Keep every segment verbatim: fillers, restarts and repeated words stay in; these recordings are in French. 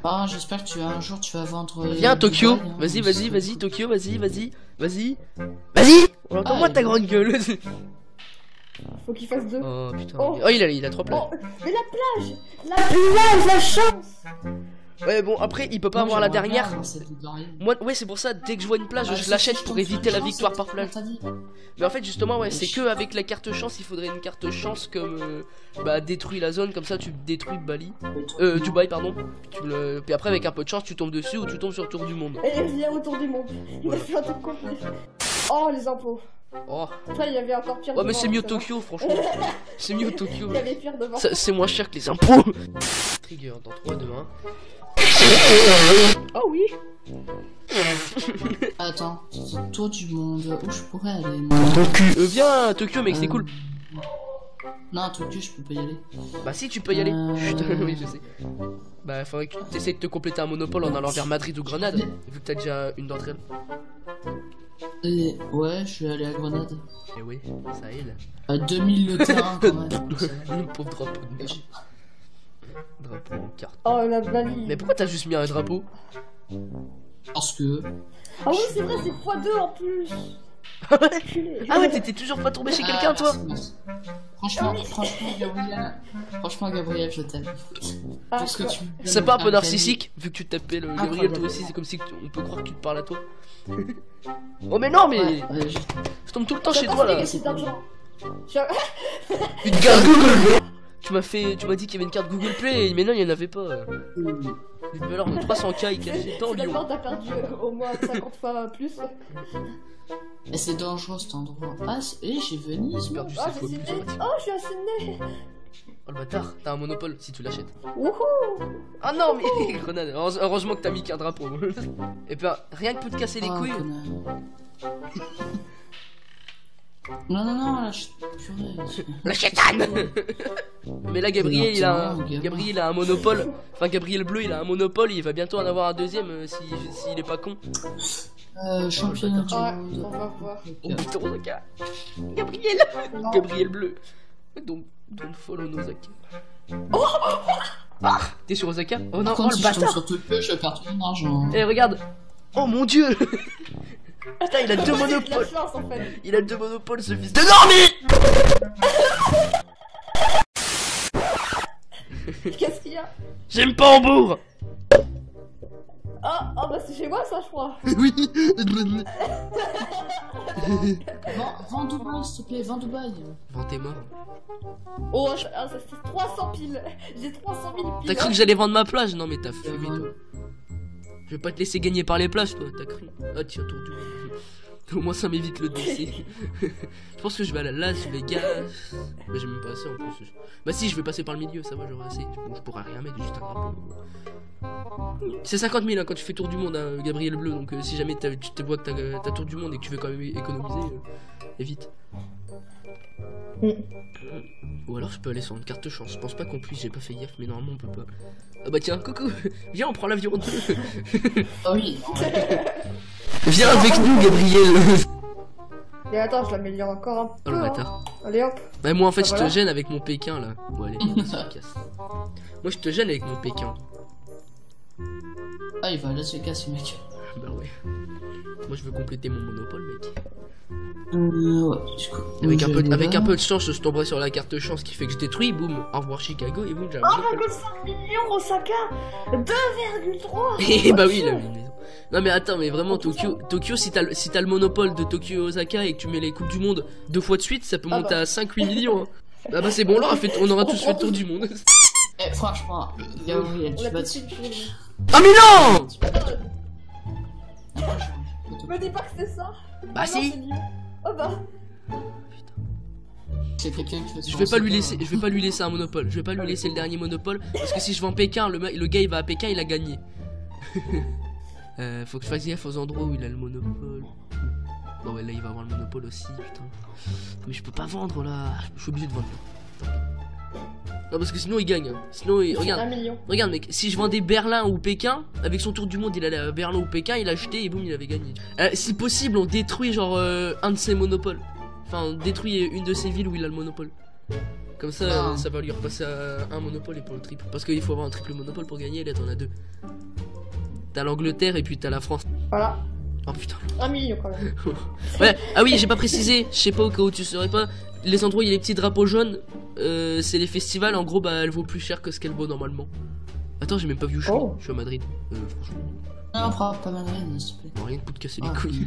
Ah, j'espère que tu un jour tu vas vendre. Viens Tokyo, hein, vas-y, vas-y, vas-y, Tokyo, vas-y, vas-y, vas-y, vas-y. On entend moi ta grande gueule. Faut qu'il fasse deux. Oh putain. Oh, oh il, a, il a trois plages. Oh, mais la plage, la plage, la chance. Ouais bon après il peut pas non, avoir la dernière. Bien, Moi ouais c'est pour ça dès que je vois une plage ah, je l'achète pour éviter la chance, victoire par plage. Mais en fait justement ouais c'est je... que avec la carte chance il faudrait une carte chance comme euh, bah détruis la zone comme ça tu détruis Bali. Euh Dubaï pardon. Puis, tu le... Puis après avec un peu de chance tu tombes dessus ou tu tombes sur le tour du monde. Et il vient au tour du monde. Il a fait un tour complet. Oh les impôts. Oh. Après il y avait encore pire. Ouais mais c'est mieux Tokyo franchement. C'est mieux Tokyo. Il y avait pire devant. C'est moins cher que les impôts. Trigger dans trois, deux, un. Oh oui. Attends, tour du monde, où je pourrais aller Tokyo, euh, viens Tokyo mec, euh... c'est cool. Non, Tokyo, je peux pas y aller. Bah si, tu peux y aller. Euh... Putain, oui, je sais. Bah faudrait que tu essayes de te compléter un monopole en allant vers Madrid ou Grenade, vu que t'as déjà une d'entre elles. Et ouais, je vais aller à Grenade. Et oui, ça aide. À deux mille le terrain quand même. Le pauvre drapeau de merde. Drapeau en carte. Oh la Bali. Mais pourquoi t'as juste mis un drapeau? Parce que... Ah oui c'est vrai, c'est fois deux en plus. Ah ouais, ah ouais t'étais toujours pas tombé chez ah, quelqu'un toi? Franchement, franchement Gabriel, franchement Gabriel je t'aime. Ah, Parce que tu... C'est pas un peu narcissique vu que tu t'appelles euh, Gabriel toi aussi, c'est comme si on peut croire que tu te parles à toi. Oh mais non mais... Ouais, ouais, je... je tombe tout le temps chez toi là. Une carte Google Play. Tu m'as fait, tu m'as dit qu'il y avait une carte Google Play, mais non il y en avait pas. Une valeur de trois cents K est cachée dans Lyon. D'abord t'as perdu au moins cinquante fois plus. Et c'est dangereux cet endroit. Ah, eh, j'ai Venise. Oh, oh, je suis à Sydney. Oh le bâtard, t'as un monopole si tu l'achètes. Wouhou. Ah non mais grenade, heureusement que t'as mis qu'un drapeau. Et puis rien que peut te casser les oh, couilles. Non non non, la la chétane. Mais là Gabriel il a un... Gabriel il a un monopole. Enfin Gabriel Bleu il a un monopole, il va bientôt en avoir un deuxième euh, si s'il est pas con. Euh, championnat du monde. On va voir. Oh putain Osaka. Gabriel. Non. Gabriel Bleu. Donc don't follow Osaka. Oh ah, t'es sur Osaka? Oh non, oh, si le bâtard. Sur tout le je perds tout mon argent. Eh regarde. Oh mon dieu. Putain il a deux monopoles. Chance, en fait. Il a deux monopoles ce fils de Normie. Qu'est-ce qu'il y a? J'aime pas Hambourg. Oh, oh bah c'est chez moi ça je crois. Oui. Vends Dubaï s'il te plaît, vends Dubaï. Vends tes morts. Oh ça fait trois cents piles. J'ai trois cent mille piles. T'as cru que j'allais vendre ma plage? Non mais t'as fumé toi. Je vais pas te laisser gagner par les plages toi, t'as cru. Ah tiens tour du monde. Au moins ça m'évite le décès. Je pense que je vais à la Las Vegas. Mais j'ai même pas assez en plus. Bah si je vais passer par le milieu, ça va j'aurai assez. Bon je pourrais rien mettre, juste un drapeau. C'est cinquante mille hein, quand tu fais tour du monde hein, Gabriel Bleu. Donc euh, si jamais tu te vois que t'as as tour du monde et que tu veux quand même économiser, euh, évite. Mm. Ou alors je peux aller sur une carte chance. Je pense pas qu'on puisse, j'ai pas fait gaffe mais normalement on peut pas. Ah bah tiens coucou. Viens on prend l'avion. Ah oui. Viens avec nous Gabriel. Et attends je l'améliore encore un peu. Oh le bâtard. Allez hop. Bah moi en fait bah, je voilà. te gêne avec mon Pékin là. Bon allez on se casse. Moi je te gêne avec mon Pékin. Ah il va à Las Vegas mec. Bah ouais. Moi je veux compléter mon monopole mec. Euh, ouais, du coup, avec, un peu, de, avec un peu de chance je tomberai sur la carte chance qui fait que je détruis, boum, au revoir Chicago et boum j'ai un un virgule cinq millions Osaka. Deux virgule trois. Et bah oui il a une maison. Non mais attends mais vraiment Tokyo, Tokyo si t'as si t'as le monopole de Tokyo et Osaka et que tu mets les coupes du monde deux fois de suite ça peut ah monter bah. à cinq huit millions hein. Ah bah c'est bon là on, fait, on aura tous fait le tour du monde. Eh franchement Gabriel tu vas te... Ah mais non. Me dis pas que c'est ça. Bah si. Oh bah. C'est quelqu'un qui Je vais pas lui laisser, je vais pas lui laisser un monopole. Je vais pas lui laisser le dernier monopole parce que si je vends Pékin, le, le gars il va à Pékin, il a gagné. euh, faut que je fasse gaffe aux endroits où il a le monopole. Bon ouais là il va avoir le monopole aussi, putain. Mais je peux pas vendre là. Je suis obligé de vendre. Non parce que sinon il gagne. Sinon il... regarde. Regarde mec, si je vendais Berlin ou Pékin, avec son tour du monde il allait à Berlin ou Pékin, il a acheté et boum il avait gagné. Euh, si possible on détruit genre euh, un de ses monopoles. Enfin on détruit une de ses villes où il a le monopole. Comme ça, Non. euh, ça va lui repasser à un monopole et pour le triple. Parce qu'il faut avoir un triple monopole pour gagner, et là t'en as deux. T'as l'Angleterre et puis t'as la France. Voilà. Oh putain. Un million quand même. Ouais, ah oui, j'ai pas précisé, je sais pas au cas où tu saurais pas. Les endroits où il y a les petits drapeaux jaunes, euh, c'est les festivals, en gros, bah elle vaut plus cher que ce qu'elle vaut normalement. Attends, j'ai même pas vu où je suis. Oh. Je suis à Madrid. Euh, franchement, Non, prends pas Madrid, s'il te plaît. bon, rien que pour te casser les Ah. couilles.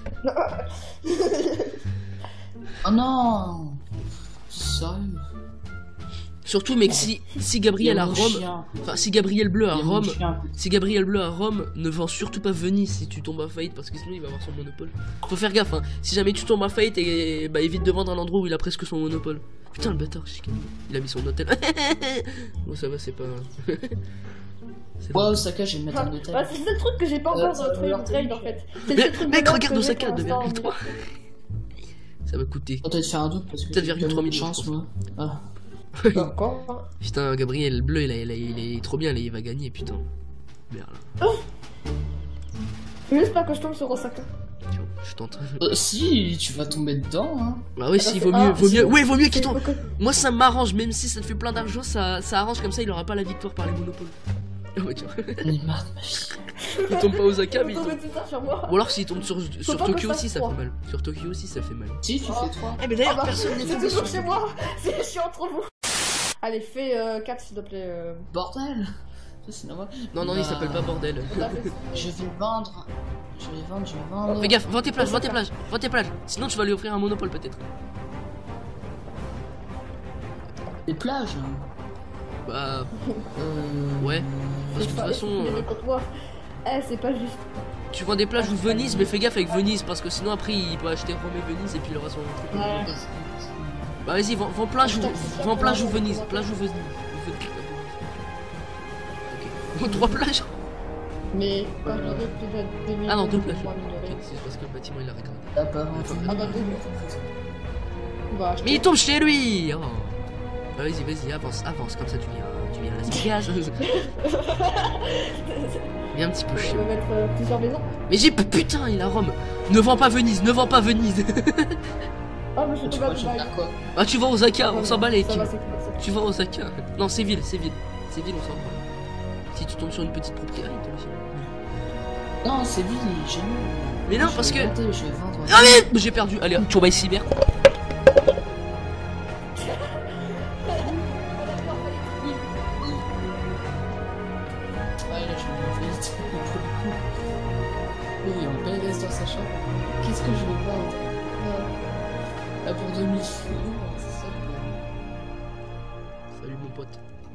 Oh non. Sérieux. Surtout, mec, si, si Gabriel Il y a à mon Rome, chien. enfin, si Gabriel Bleu à Il y a mon Rome, chien. si Gabriel Bleu à Rome, ne vend surtout pas Venise si tu tombes à faillite parce que sinon il va avoir son monopole. Faut faire gaffe, hein. Si jamais tu tombes à faillite, et bah évite de vendre un endroit où il a presque son monopole. Putain, le bâtard, je sais qu'il- il a mis son hôtel. Bon, ça va, c'est pas. C'est Ouais, pas- Osaka, je vais me mettre en détail. Bah, c'est le seul truc que j'ai pas Euh, encore ça dans va le trade, leur trade, en fait. C'est le Mais, seul truc de mec, base regarde que j'ai Osaka, pour deux l'instant, virgule trois. Ça va coûter. Faut peut-être faire un doute parce que deux virgule trois de millions, chance, je pense. moi. Ah. mais pas encore. hein. Putain, Gabriel Bleu, il, a- il, a- il est trop bien, là, il va gagner, putain. Merde, là. Faut juste pas que je tombe sur Osaka. Tiens, je tente. Euh, si, tu vas tomber dedans, hein. Bah ouais, si, c'est- vaut ah, mieux, vaut c'est mieux. bon. Ouais, vaut mieux qu'il Faut tombe. que- Moi, ça m'arrange, même si ça te fait plein d'argent, ça, ça arrange comme ça, il aura pas la victoire par les monopoles. Oh, bah, tiens. J'en ai marre de ma vie. Il tombe pas aux Osaka, mais il Faut tombe. tomber tout ça sur moi. Ou alors s'il tombe sur, sur pas que Tokyo je fasse aussi, ça trois. fait mal. Sur Tokyo aussi, ça fait mal. Si, tu Oh. fais trois. Eh, mais Ah d'ailleurs, bah, personne n'est c'est tombé toujours sur. chez moi. C'est je suis entre vous. Allez, fais euh, quatre s'il te plaît. euh. Bordel. Ça, c'est normal. Non, non, il Bah, s'appelle pas bordel. On a fait- Je vais vendre. Je vais vendre, je vais vendre. Fais gaffe, vends tes plages, vends tes plages, vends tes plages. Sinon, tu vas lui offrir un monopole peut-être. Les plages. hein. Bah, Euh... ouais. Parce que de c'est toute pas- façon, il est euh, contre moi. Eh, c'est pas juste. tu vends des plages ou Venise, mais fais gaffe avec Venise parce que sinon, après, il peut acheter Rome et Venise et puis il aura son truc. Ouais. Bah, vas-y, vends, vends plage ou, Hashtag, c'est vends ça, plage ou ouais, Venise. ouais. Plage ou Venise. Ok. Trois plages. Mais quand je dirais déjà deux millions. Ah non, deux plages. trois mille Ok, euros. c'est parce que le bâtiment il a réclamé. T'as pas vendu. Ah bah deux millions. Bah, Mais il tombe chez lui. Oh. Bah, vas-y, vas-y, avance, avance, comme ça tu viens, tu viens à Las Vegas. Viens un petit peu je chiant. peux mettre euh, plusieurs maisons. Mais j'ai putain, il a Rome. Ne vends pas Venise, ne vends pas Venise. Ah, mais je Tu peux vois, pas je vais faire quoi? Ah, tu vas aux Osaka, on s'en bat les Ça va, couilles. c'est cool, c'est Tu vas aux Osaka. Non, c'est ville, c'est ville. C'est ville, on s'en bat. Si tu tombes sur une petite propriété, toi aussi. Non, c'est vide, j'ai mis. Mais non, Je parce vais que. vendre, je vais vendre. Ah, mais j'ai perdu. Allez, tu vas cyber. Ouais, là, je vais en faillite. Pour le coup. Oui, en P L S dans sa chambre. Qu'est-ce que je vais vendre? Ah, pour deux mille francs, c'est ça. Salut mon pote.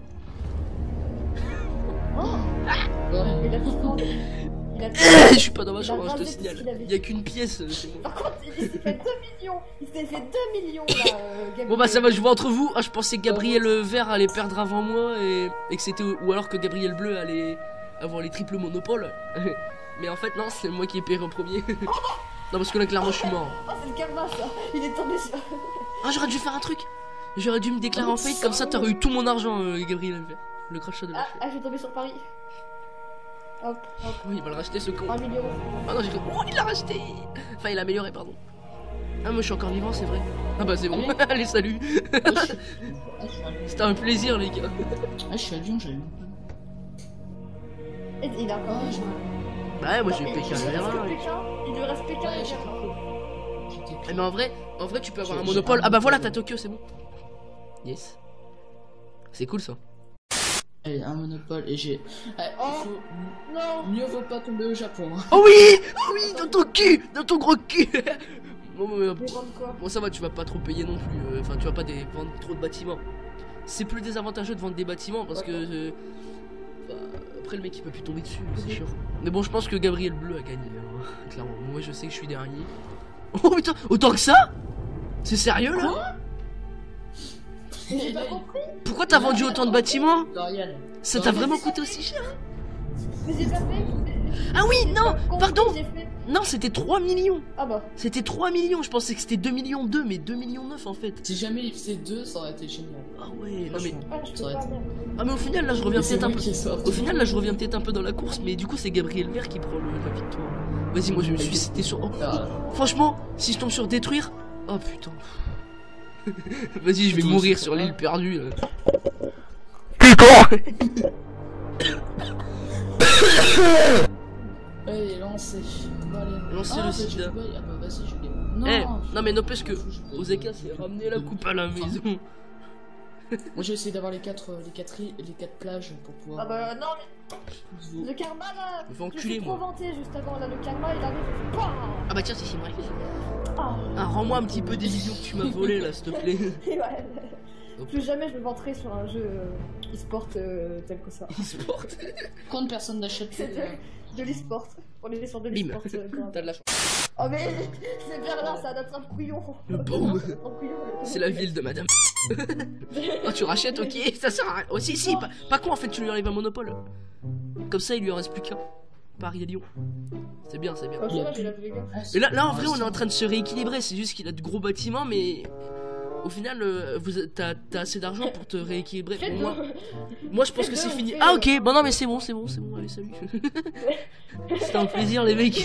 Oh, Ouais. il a tout vendu. Il a tout Je suis pas dans ma Il a chambre, hein, je te rasé tout ce signale. qu'il avait. Il y a qu'une pièce euh, chez moi. Par contre, il s'est fait deux millions. Il s'est fait deux millions là. euh, Gabriel. Bon bah ça va, je vois entre vous. Ah, je pensais que Gabriel Vert allait perdre avant moi et, et que c'était ou alors que Gabriel Bleu allait avoir les triples monopoles. Mais en fait non, c'est moi qui ai payé en premier. Non parce que là clairement je suis mort. Oh, c'est le karma ça. Il est tombé sur. Ah, j'aurais dû faire un truc. J'aurais dû me déclarer en faillite comme ça t'aurais eu tout mon argent euh, Gabriel Vert. Le crachat de la Ah, chute. ah, je suis tombé sur Paris. Hop, hop. Oh, il va le racheter ce con. un million. Ah non j'ai fait. Oh il l'a racheté. Enfin il a amélioré pardon. Ah moi je suis encore vivant c'est vrai. Ah bah c'est bon. Allez salut. Ah, je suis- ah, je suis à Lyon. C'était un plaisir les gars. Ah, je suis à Lyon, j'ai eu. Et il a encore. Ah, je Bah ouais moi j'ai Il Pékin lui Berlin. reste que Pékin. Il lui reste Pékin Ouais, et j'ai Berlin. J'étais Eh mais en vrai, en vrai tu peux avoir J'ai- un j'ai monopole. un Ah bah voilà, monopole. t'as Tokyo, c'est bon. Yes. C'est cool ça. Allez, un monopole et j'ai. Ah, il Oh. faut. Non. Mieux vaut pas tomber au Japon. hein. Oh oui, oh oui, dans ton cul, dans ton gros cul. Bon, euh, Mais vendre quoi? bon ça va, tu vas pas trop payer non plus. euh, Enfin, tu vas pas des- vendre trop de bâtiments. C'est plus désavantageux de vendre des bâtiments parce que euh, bah, après le mec il peut plus tomber dessus, c'est chiant. Mais bon, je pense que Gabriel Bleu a gagné. hein, clairement, moi je sais que je suis dernier. Oh putain, autant que ça? C'est sérieux là? J'ai pas compris. Pourquoi t'as vendu autant de bâtiments? Dorian. Ça t'a vraiment coûté aussi cher? Mais j'ai pas fait. Ah oui, non, Compris, pardon. j'ai fait. Non, c'était trois millions. Ah bah. C'était trois millions. Je pensais que c'était deux millions deux, mais deux millions neuf en fait. Si jamais il faisait deux, ça aurait été génial. Ah ouais, non mais. Franchement, Ah, je ça peux aurait pas été. merde. Ah mais au final là je reviens Mais c'est peut-être un moi peu. qui ai sorti. Au final là je reviens peut-être un peu dans la course, mais du coup c'est Gabriel Vert qui prend le- la victoire. Vas-y, moi je me suis cité sur. Oh, Ah, franchement, si je tombe sur détruire. Oh putain. Vas-y, je vais Toi, mourir c'est sur pas l'île perdue. Là. Ouais, lancez. Bon, allez. Lancez Ah, le bah, sida. je- Ah bah vas-y, je l'ai. Non, Eh, je- non mais n'empêche que je- je- Ozeka s'est ramené la coupe à la maison. Moi j'ai essayé d'avoir les quatre, euh, les quatre, îles- les quatre plages pour pouvoir. Ah bah non, vous- mais le karma là. Je me fais Je me enculer suis trop moi. vanté juste avant là, le karma il arrive et PAM Ah bah tiens, c'est moi. Ah. Ah, rends-moi un petit peu des millions que tu m'as volé là, s'il te plaît. Et ouais. Plus jamais je me vanterai sur un jeu euh, e-sport euh, tel que ça. E-sport. Combien de personnes d'achètent C'est de, de l'e-sport. On est sur de Bim. l'e-sport. euh, quand même. T'as de la chance. Oh mais c'est bien là, ça attrape couillon. Boum. C'est la ville de madame. Oh, tu rachètes, ok, ça sert à rien. Oh, si, si, pas, pas con en fait, tu lui enlèves un monopole. Comme ça, il lui en reste plus qu'un. Paris et Lyon. C'est bien, c'est bien. Oh, ça va, j'ai la fait gaffe. Et là, là, en vrai, on est en train de se rééquilibrer. C'est juste qu'il a de gros bâtiments, mais au final, euh, vous t'as t'as assez d'argent pour te rééquilibrer. Faites Bon, moi, deux. moi, je pense que c'est fini. Ah, ok, bon, non, mais c'est bon, c'est bon, c'est bon. Allez, salut. C'était un plaisir, les mecs.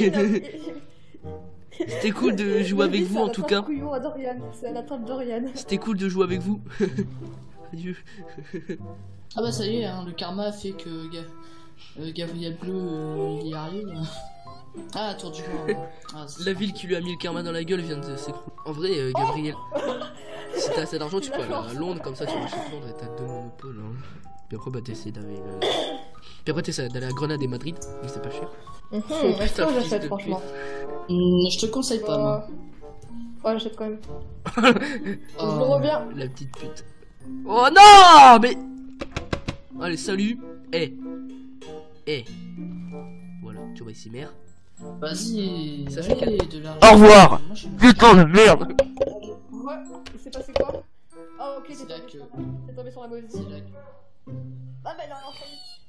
C'était cool de jouer avec vous en tout cas. Couillon à Dorian, c'est à la trappe Dorian. C'était cool de jouer avec vous. Adieu. Ah bah ça y est, hein, le karma fait que Ga- euh, Gabriel Bleu euh, il y arrive. Ah, tour du monde. Ah, c'est- La ville qui lui a mis le karma dans la gueule vient de s'écrouler. En vrai, euh, Gabriel, si t'as assez d'argent, tu peux aller à Londres, comme ça tu rachètes Londres et t'as deux monopoles. Hein. Puis après, bah t'essaies d'aller. Euh... Puis après, t'essaies d'aller à Grenade et Madrid, mais c'est pas cher. Hum, Oh, ouais, putain, ça, fils j'achète de franchement. Hum, je te conseille pas, moi. Ouais, j'achète quand même. Oh. Je le reviens. La petite pute. Oh non, mais. Allez, salut. Eh. Eh. Voilà, tu vois ici, mère. Vas-y, Ça ça fait fait de l'argent. Au revoir. Moi, je- Putain de merde. Ouais, il s'est passé quoi? Ah, ok, C'est t'es là tombé, que- sur... t'es tombé sur la mauvaise C'est île. là que- Ah, bah non, enfin.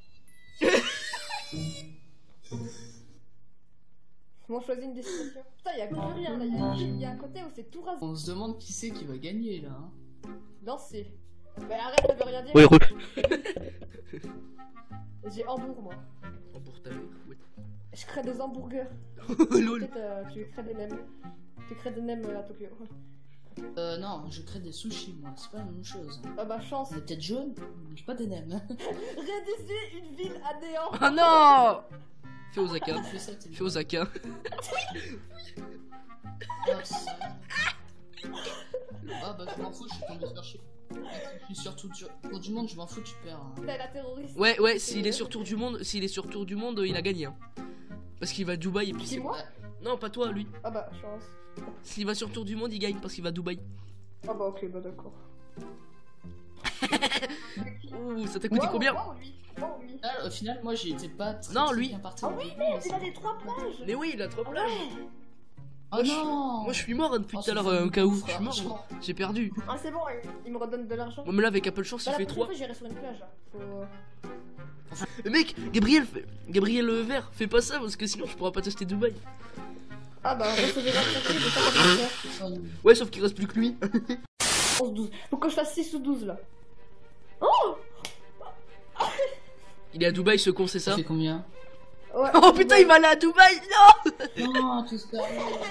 Bon, choisis une destination. Putain, y'a plus rien là. Y'a il y a un côté où c'est tout rasé. On se demande qui c'est qui va gagner là. Hein. Danser. Bah arrête, ça veut rien dire. Oui, roule. J'ai Hambourg, moi. Oh, pour ta mère, ouais. Je crée des hamburgers. Lol. Peut-être euh, tu crées des nems. Tu crées des nems euh, à Tokyo. Euh, non, je crée des sushis moi, c'est pas la même chose. Ah bah chance. C'est peut-être jaune, mais pas des nems. Rédiger une ville à néant. Oh non. Fais Osaka. Fais ça, t'es- Fais Osaka. Ah, c'est- Ah bah je m'en fous, je suis tombé sur chez. Je suis sur tout sur tour du monde, je m'en fous, tu perds. Hein. T'es la terroriste. Ouais, ouais, s'il est sur tour du monde, s'il est sur tour du monde, il a gagné. Hein. Parce qu'il va à Dubaï et puis C'est c'est. moi? Non, pas toi, lui. Ah bah chance. S'il va sur tour du monde, il gagne parce qu'il va à Dubaï. Ah bah ok, bah d'accord. Ouh, ça t'a coûté Moi, combien? moi ou lui? Moi ou lui? Ah, au final, moi j'ai été pas très, Non, très lui. bien parti. Ah au oui, début, merde, mais il a c'est- les trois plages. Mais oui, il a trois Ah plages. ouais. Oh Moi, je- non. Moi, je suis mort hein, depuis Oh, tout à l'heure, c'est euh, au cas où. Je frère, suis mort, je moi. J'ai perdu. Ah c'est bon, il, il me redonne de l'argent. Moi, mais là, avec Apple Chance, il Bah, la fait prochaine trois. fois j'irai sur une plage. Là. Faut... Mais mec, Gabriel, fait- Gabriel euh, Vert, fais pas ça parce que sinon je pourrais pas tester Dubaï. Ah bah recevez la prochaine, je sais pas comment faire. Oh, Ouais, sauf qu'il reste plus que lui. onze, douze. Faut que je fasse six ou douze là. Il est à Dubaï, ce con, c'est ça? ça fait combien? Ouais. Oh putain, il va aller à Dubaï! Non! Non, tout ça.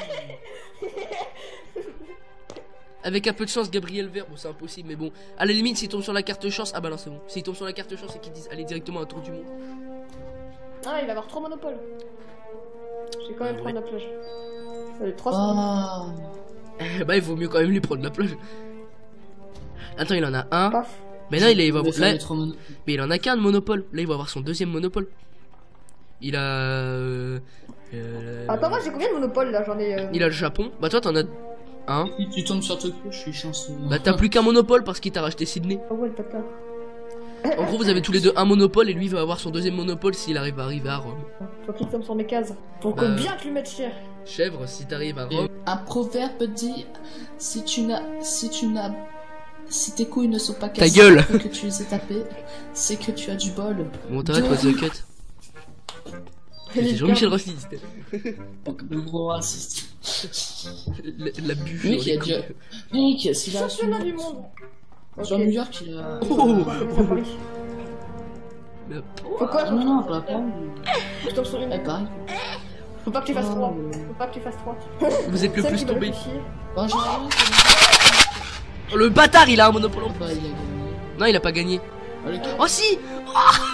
Avec un peu de chance, Gabriel Vert, bon, c'est impossible, mais bon. À la limite, s'il tombe sur la carte chance, ah bah non, c'est bon. S'il tombe sur la carte chance et qu'ils disent allez directement à un tour du monde. Ah, il va avoir trois monopoles. Je vais quand même Ouais. prendre la plage. Allez, trois secondes. Oh. Eh bah, il vaut mieux quand même lui prendre la plage. Attends, il en a un. Paf. Mais là, il, a- il va Je vais faire là- les trois mono- mais il en a qu'un de monopole. Là, il va avoir son deuxième monopole. Il a. euh, euh, Attends, moi j'ai combien de monopoles là? J'en ai. Euh... Il a le Japon. Bah, toi, t'en as un. Si tu tombes sur Tokyo, je suis chanceux. Bah, t'as plus qu'un monopole parce qu'il t'a racheté Sydney. Oh ouais, le bâtard. En gros, vous avez tous les deux un monopole et lui va avoir son deuxième monopole s'il arrive à arriver à Rome. Faut qu'il tombe sur mes cases. Faut Bah. que bien que lui mette cher. Chèvre, si t'arrives à Et Rome. un proverbe dit si tu n'as si tu n'as si tes couilles ne sont pas cassées gueule. après que tu les aies tapées, c'est que tu as du bol. Bon, t'arrêtes, what the cut. C'est Jean-Michel Raciste. Le gros raciste. La, la bûche. Mec, dans il a les déjà. couilles. Mec, s'il a Championnat du monde. sur New York, il a. Oh, Ça Paris. mais- Faut quoi? Ah, non, non, pas pas. Je tombe sur une. Eh, pareil. Faut pas que tu fasses Oh. trois. Faut pas que tu fasses trois. Vous êtes le Celle plus qui va le tombé. fichier. Bon, j'ai rien, Le bâtard, il a un monopole en Bah, il a gagné. Non, il a pas gagné. Ah, le gars. Oh si. Oh